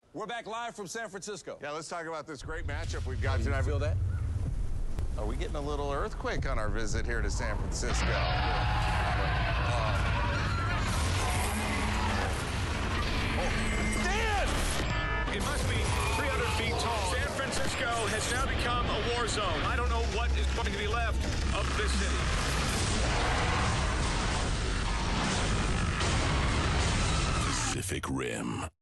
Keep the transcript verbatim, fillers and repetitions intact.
We're back live from San Francisco. Yeah, let's talk about this great matchup we've got Oh, tonight. you feel that? Are we getting a little earthquake on our visit here to San Francisco? Uh, oh. Dan! It must be three hundred feet tall. San Francisco has now become a war zone. I don't know what is going to be left of this city. Pacific Rim.